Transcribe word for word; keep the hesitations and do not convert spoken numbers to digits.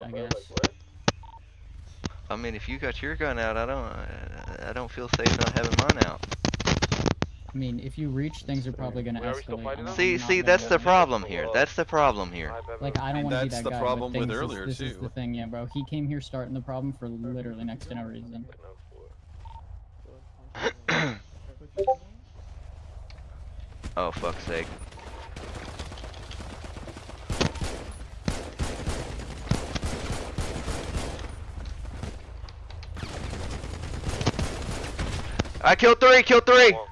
I guess. I mean, if you got your gun out, I don't, I don't feel safe not having mine out. I mean, if you reach, things are probably gonna escalate. I'm, See, I'm see, not that's the gonna- problem here. That's the problem here. Like, I don't And want to be that's that the guy, problem but with things earlier, is, this is too. the thing, yeah, bro. He came here starting the problem for literally next to no reason. Oh, fuck's sake. I killed three, killed three!